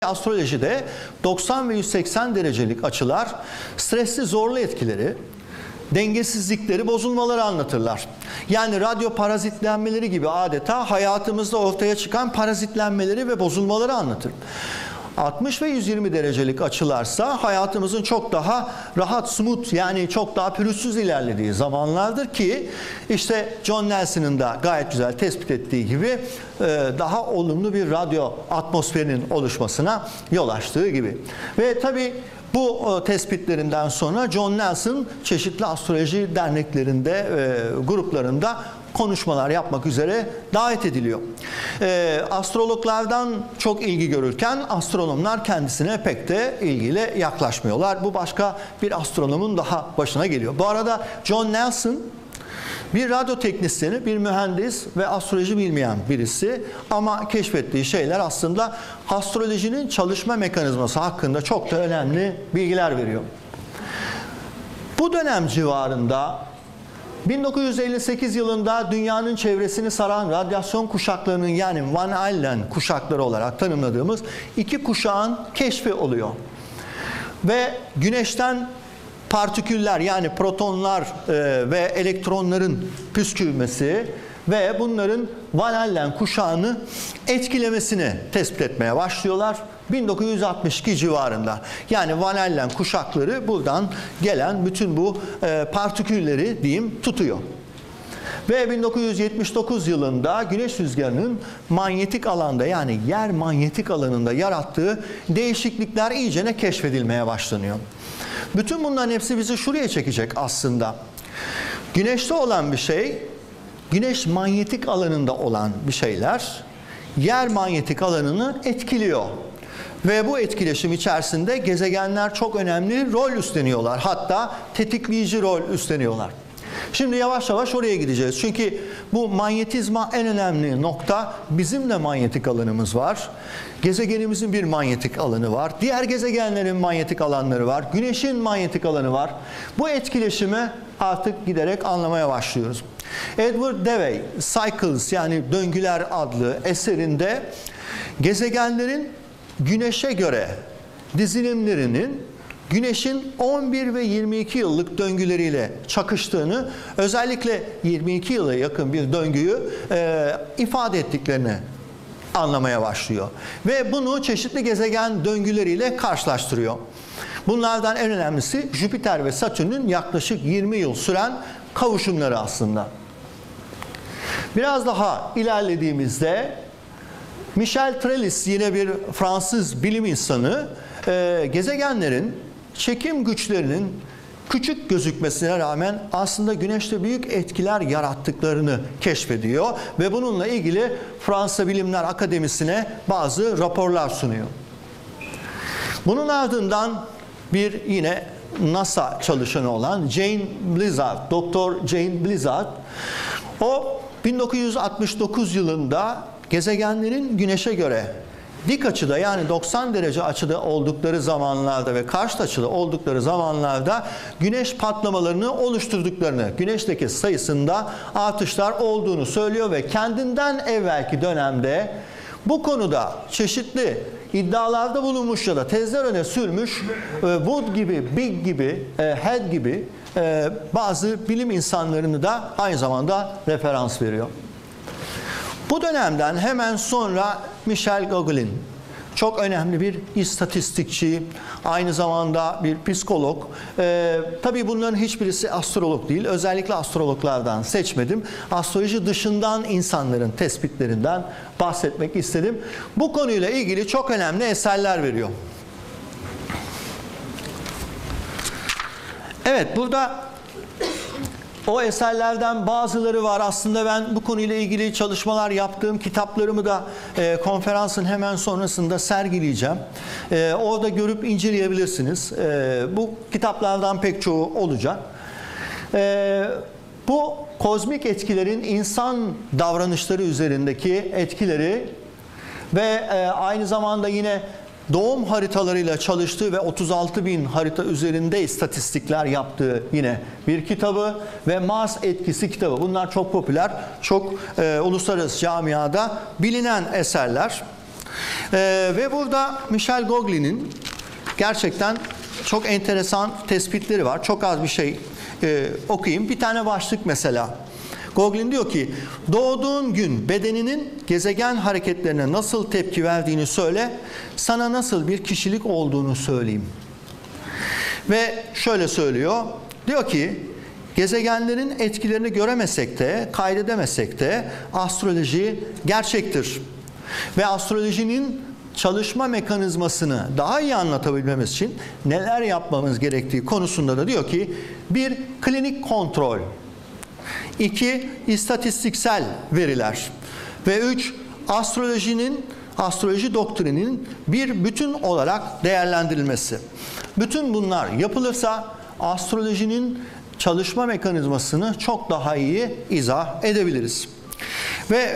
Astrolojide 90 ve 180 derecelik açılar stresli zorlu etkileri, dengesizlikleri, bozulmaları anlatırlar. Yani radyo parazitlenmeleri gibi adeta hayatımızda ortaya çıkan parazitlenmeleri ve bozulmaları anlatır. 60 ve 120 derecelik açılarsa hayatımızın çok daha rahat, smooth, yani çok daha pürüzsüz ilerlediği zamanlardır ki işte John Nelson'ın da gayet güzel tespit ettiği gibi daha olumlu bir radyo atmosferinin oluşmasına yol açtığı gibi. Ve tabii bu tespitlerinden sonra John Nelson çeşitli astroloji derneklerinde, gruplarında konuşmalar yapmak üzere davet ediliyor. Astrologlardan çok ilgi görürken astronomlar kendisine pek de ilgiyle yaklaşmıyorlar. Bu başka bir astronomun daha başına geliyor. Bu arada John Nelson bir radyo teknisyeni, bir mühendis ve astroloji bilmeyen birisi ama keşfettiği şeyler aslında astrolojinin çalışma mekanizması hakkında çok da önemli bilgiler veriyor. Bu dönem civarında 1958 yılında dünyanın çevresini saran radyasyon kuşaklarının, yani Van Allen kuşakları olarak tanımladığımız iki kuşağın keşfi oluyor. Ve güneşten partiküller, yani protonlar ve elektronların püskürmesi ve bunların Van Allen kuşağını etkilemesini tespit etmeye başlıyorlar 1962 civarında. Yani Van Allen kuşakları buradan gelen bütün bu partikülleri diyeyim tutuyor. Ve 1979 yılında güneş rüzgarının manyetik alanda, yani yer manyetik alanında yarattığı değişiklikler iyicene keşfedilmeye başlanıyor. Bütün bunların hepsi bizi şuraya çekecek aslında. Güneşte olan bir şey, güneş manyetik alanında olan bir şeyler yer manyetik alanını etkiliyor. Ve bu etkileşim içerisinde gezegenler çok önemli rol üstleniyorlar. Hatta tetikleyici rol üstleniyorlar. Şimdi yavaş yavaş oraya gideceğiz. Çünkü bu manyetizma en önemli nokta. Bizim de manyetik alanımız var. Gezegenimizin bir manyetik alanı var. Diğer gezegenlerin manyetik alanları var. Güneşin manyetik alanı var. Bu etkileşimi artık giderek anlamaya başlıyoruz. Edward Dewey, Cycles, yani Döngüler adlı eserinde gezegenlerin Güneş'e göre dizilimlerinin Güneş'in 11 ve 22 yıllık döngüleriyle çakıştığını, özellikle 22 yıla yakın bir döngüyü ifade ettiklerini anlamaya başlıyor. Ve bunu çeşitli gezegen döngüleriyle karşılaştırıyor. Bunlardan en önemlisi Jüpiter ve Satürn'ün yaklaşık 20 yıl süren kavuşumları aslında. Biraz daha ilerlediğimizde Michel Trellis, yine bir Fransız bilim insanı, gezegenlerin çekim güçlerinin küçük gözükmesine rağmen aslında Güneş'te büyük etkiler yarattıklarını keşfediyor ve bununla ilgili Fransa Bilimler Akademisi'ne bazı raporlar sunuyor. Bunun ardından bir yine NASA çalışanı olan Jane Blizzard, Doktor Jane Blizzard, o 1969 yılında gezegenlerin Güneş'e göre dik açıda, yani 90 derece açıda oldukları zamanlarda ve karşıt açıda oldukları zamanlarda güneş patlamalarını oluşturduklarını, güneşteki sayısında artışlar olduğunu söylüyor ve kendinden evvelki dönemde bu konuda çeşitli iddialarda bulunmuş ya da tezler öne sürmüş Wood gibi, Big gibi, Head gibi bazı bilim insanlarını da aynı zamanda referans veriyor. Bu dönemden hemen sonra Michel Gauguin, çok önemli bir istatistikçi, aynı zamanda bir psikolog. Tabii bunların hiçbirisi astrolog değil. Özellikle astrologlardan seçmedim. Astroloji dışından insanların tespitlerinden bahsetmek istedim. Bu konuyla ilgili çok önemli eserler veriyor. Evet, burada o eserlerden bazıları var. Aslında ben bu konuyla ilgili çalışmalar yaptığım kitaplarımı da konferansın hemen sonrasında sergileyeceğim. Orada görüp inceleyebilirsiniz. Bu kitaplardan pek çoğu olacak. Bu kozmik etkilerin insan davranışları üzerindeki etkileri ve aynı zamanda yine doğum haritalarıyla çalıştığı ve 36.000 harita üzerinde istatistikler yaptığı yine bir kitabı ve Mars etkisi kitabı. Bunlar çok popüler, çok uluslararası camiada bilinen eserler. Ve burada Michel Gogoli'nin gerçekten çok enteresan tespitleri var. Çok az bir şey okuyayım. Bir tane başlık mesela. Gogolin diyor ki, doğduğun gün bedeninin gezegen hareketlerine nasıl tepki verdiğini söyle, sana nasıl bir kişilik olduğunu söyleyeyim. Ve şöyle söylüyor, diyor ki, gezegenlerin etkilerini göremesek de, kaydedemesek de astroloji gerçektir. Ve astrolojinin çalışma mekanizmasını daha iyi anlatabilmemiz için neler yapmamız gerektiği konusunda da diyor ki, 1. Klinik kontrol, 2. İstatistiksel veriler ve 3. Astroloji doktrininin bir bütün olarak değerlendirilmesi. Bütün bunlar yapılırsa astrolojinin çalışma mekanizmasını çok daha iyi izah edebiliriz. Ve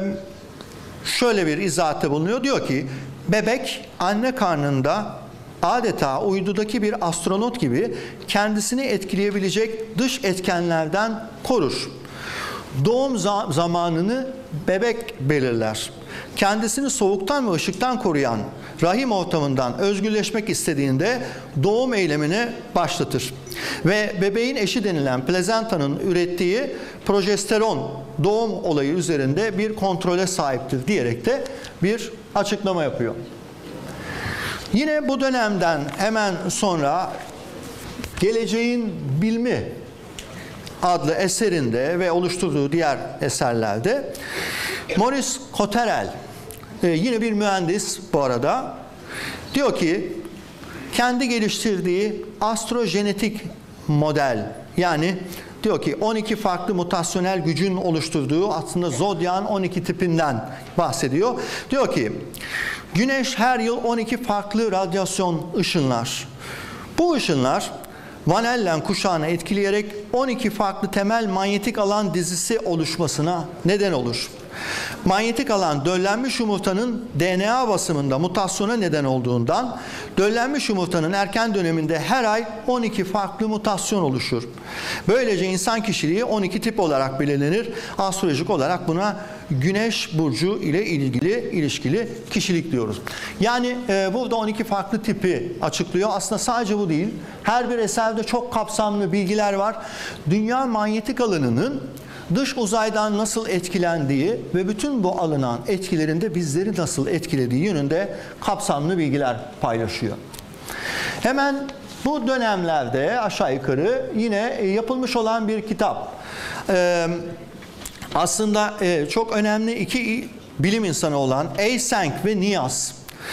şöyle bir izahatta bulunuyor. Diyor ki, bebek anne karnında adeta uydudaki bir astronot gibi kendisini etkileyebilecek dış etkenlerden korur. Doğum zamanını bebek belirler. Kendisini soğuktan ve ışıktan koruyan rahim ortamından özgürleşmek istediğinde doğum eylemini başlatır. Ve bebeğin eşi denilen plazantanın ürettiği progesteron doğum olayı üzerinde bir kontrole sahiptir diyerek de bir açıklama yapıyor. Yine bu dönemden hemen sonra Geleceğin Bilimi adlı eserinde ve oluşturduğu diğer eserlerde Maurice Cotterell, yine bir mühendis bu arada, diyor ki kendi geliştirdiği astrojenetik model, yani diyor ki 12 farklı mutasyonel gücün oluşturduğu aslında Zodyak'ın 12 tipinden bahsediyor. Diyor ki Güneş her yıl 12 farklı radyasyon ışınlar. Bu ışınlar Van Allen kuşağını etkileyerek 12 farklı temel manyetik alan dizisi oluşmasına neden olur. Manyetik alan döllenmiş yumurtanın DNA basımında mutasyona neden olduğundan döllenmiş yumurtanın erken döneminde her ay 12 farklı mutasyon oluşur. Böylece insan kişiliği 12 tip olarak belirlenir. Astrolojik olarak buna Güneş burcu ile ilişkili kişilik diyoruz. Yani burada 12 farklı tipi açıklıyor. Aslında sadece bu değil. Her bir eserde çok kapsamlı bilgiler var. Dünya manyetik alanının dış uzaydan nasıl etkilendiği ve bütün bu alınan etkilerinde bizleri nasıl etkilediği yönünde kapsamlı bilgiler paylaşıyor. Hemen bu dönemlerde aşağı yukarı yine yapılmış olan bir kitap. Aslında çok önemli iki bilim insanı olan Eysenck ve Nias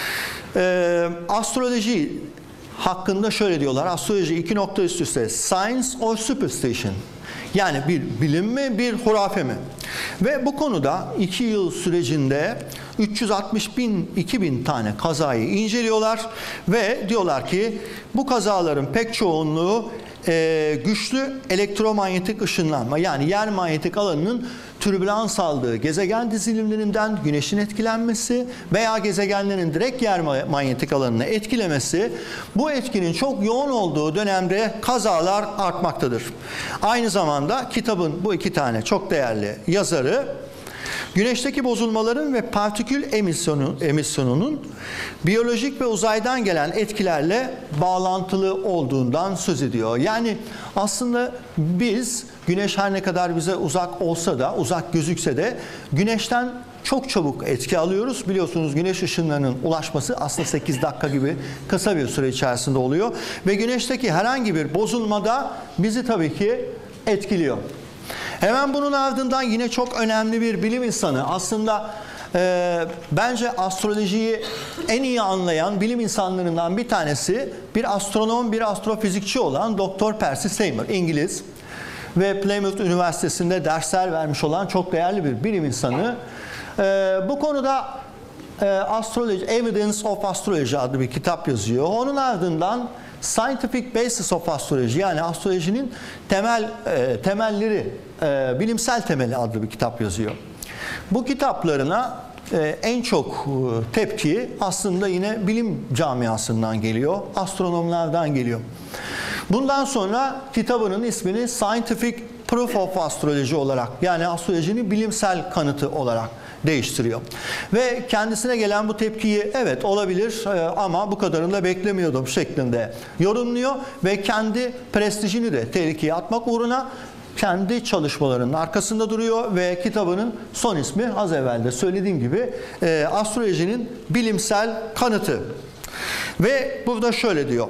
astroloji hakkında şöyle diyorlar. Astroloji iki nokta üst üste. Science or superstition. Yani bir bilim mi, bir hurafe mi? Ve bu konuda 2 yıl sürecinde 360.000-2.000 tane kazayı inceliyorlar ve diyorlar ki bu kazaların pek çoğunluğu güçlü elektromanyetik ışınlanma, yani yer manyetik alanının türbülans aldığı gezegen dizilimlerinden Güneş'in etkilenmesi veya gezegenlerin direkt yer manyetik alanını etkilemesi, bu etkinin çok yoğun olduğu dönemde kazalar artmaktadır. Aynı zamanda kitabın bu iki tane çok değerli yazarı Güneşteki bozulmaların ve partikül emisyonunun biyolojik ve uzaydan gelen etkilerle bağlantılı olduğundan söz ediyor. Yani aslında biz, Güneş her ne kadar bize uzak olsa da, uzak gözükse de Güneş'ten çok çabuk etki alıyoruz. Biliyorsunuz güneş ışınlarının ulaşması aslında 8 dakika gibi kısa bir süre içerisinde oluyor. Ve Güneş'teki herhangi bir bozulmada bizi tabii ki etkiliyor. Hemen bunun ardından yine çok önemli bir bilim insanı, aslında bence astrolojiyi en iyi anlayan bilim insanlarından bir tanesi, bir astronom, bir astrofizikçi olan Dr. Percy Seymour, İngiliz ve Plymouth Üniversitesi'nde dersler vermiş olan çok değerli bir bilim insanı. Bu konuda Evidence of Astrology adlı bir kitap yazıyor. Onun ardından Scientific Basis of Astrology, yani astrolojinin temelleri, bilimsel temeli adlı bir kitap yazıyor. Bu kitaplarına en çok tepki aslında yine bilim camiasından geliyor, astronomlardan geliyor. Bundan sonra kitabının ismini Scientific Proof of Astrology olarak, yani astrolojinin bilimsel kanıtı olarak değiştiriyor. Ve kendisine gelen bu tepkiyi evet olabilir ama bu kadarını da beklemiyordum şeklinde yorumluyor ve kendi prestijini de tehlikeye atmak uğruna kendi çalışmalarının arkasında duruyor ve kitabının son ismi az evvel de söylediğim gibi astrolojinin bilimsel kanıtı. Ve burada şöyle diyor.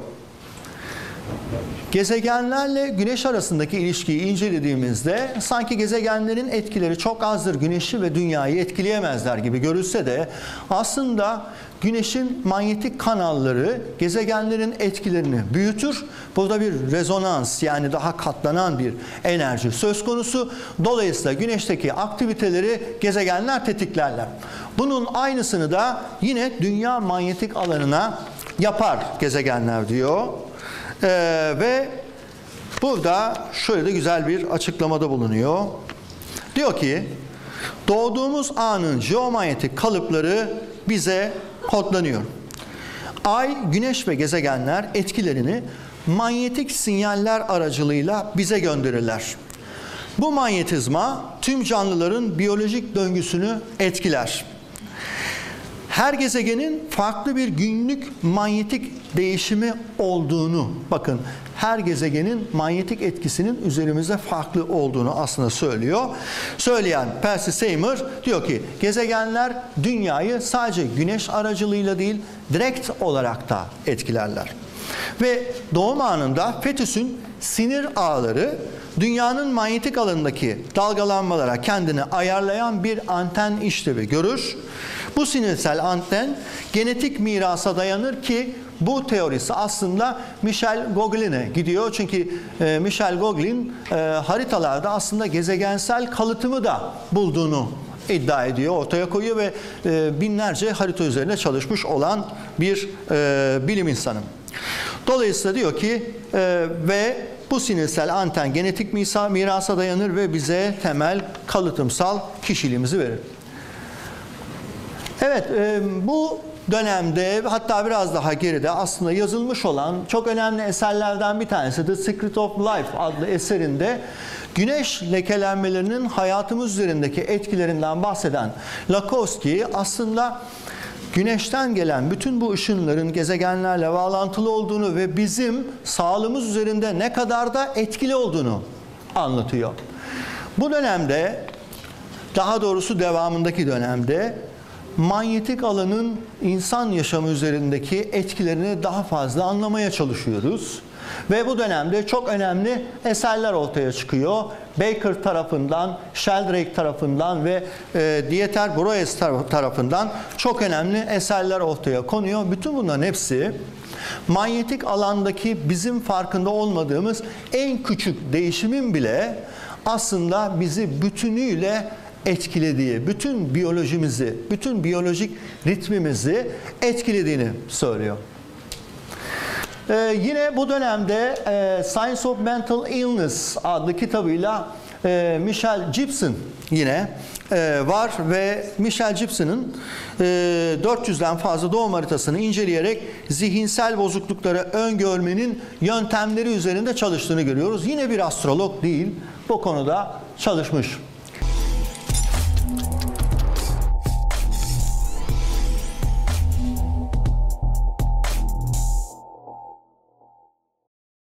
Gezegenlerle Güneş arasındaki ilişkiyi incelediğimizde sanki gezegenlerin etkileri çok azdır, Güneş'i ve Dünya'yı etkileyemezler gibi görülse de aslında Güneş'in manyetik kanalları gezegenlerin etkilerini büyütür. Burada bir rezonans, yani daha katlanan bir enerji söz konusu. Dolayısıyla Güneş'teki aktiviteleri gezegenler tetiklerler. Bunun aynısını da yine Dünya manyetik alanına yapar gezegenler diyor. Ve burada şöyle de güzel bir açıklamada bulunuyor. Diyor ki, doğduğumuz anın jeomanyetik kalıpları bize kodlanıyor. Ay, Güneş ve gezegenler etkilerini manyetik sinyaller aracılığıyla bize gönderirler. Bu manyetizma tüm canlıların biyolojik döngüsünü etkiler. Her gezegenin farklı bir günlük manyetik değişimi olduğunu, bakın her gezegenin manyetik etkisinin üzerimizde farklı olduğunu aslında söylüyor. Söyleyen Percy Seymour diyor ki gezegenler Dünya'yı sadece Güneş aracılığıyla değil direkt olarak da etkilerler. Ve doğum anında fetüsün sinir ağları Dünya'nın manyetik alanındaki dalgalanmalara kendini ayarlayan bir anten işlevi görür. Bu sinirsel anten genetik mirasa dayanır ki bu teorisi aslında Michel Goglin'e gidiyor. Çünkü Michel Goglin haritalarda aslında gezegensel kalıtımı da bulduğunu iddia ediyor, ortaya koyuyor ve binlerce harita üzerine çalışmış olan bir bilim insanı. Dolayısıyla diyor ki ve bu sinirsel anten genetik mirasa dayanır ve bize temel kalıtımsal kişiliğimizi verir. Evet, bu dönemde hatta biraz daha geride aslında yazılmış olan çok önemli eserlerden bir tanesi The Secret of Life adlı eserinde güneş lekelenmelerinin hayatımız üzerindeki etkilerinden bahseden Lakowski aslında Güneşten gelen bütün bu ışınların gezegenlerle bağlantılı olduğunu ve bizim sağlığımız üzerinde ne kadar da etkili olduğunu anlatıyor. Bu dönemde, daha doğrusu devamındaki dönemde manyetik alanın insan yaşamı üzerindeki etkilerini daha fazla anlamaya çalışıyoruz. Ve bu dönemde çok önemli eserler ortaya çıkıyor. Baker tarafından, Sheldrake tarafından ve Dieter Broes tarafından çok önemli eserler ortaya konuyor. Bütün bunların hepsi manyetik alandaki bizim farkında olmadığımız en küçük değişimin bile aslında bizi bütünüyle etkilediği, bütün biyolojimizi, bütün biyolojik ritmimizi etkilediğini söylüyor. Yine bu dönemde Science of Mental Illness adlı kitabıyla Michelle Gibson yine var ve Michelle Gibson'ın 400'den fazla doğum haritasını inceleyerek zihinsel bozuklukları öngörmenin yöntemleri üzerinde çalıştığını görüyoruz. Yine bir astrolog değil, bu konuda çalışmış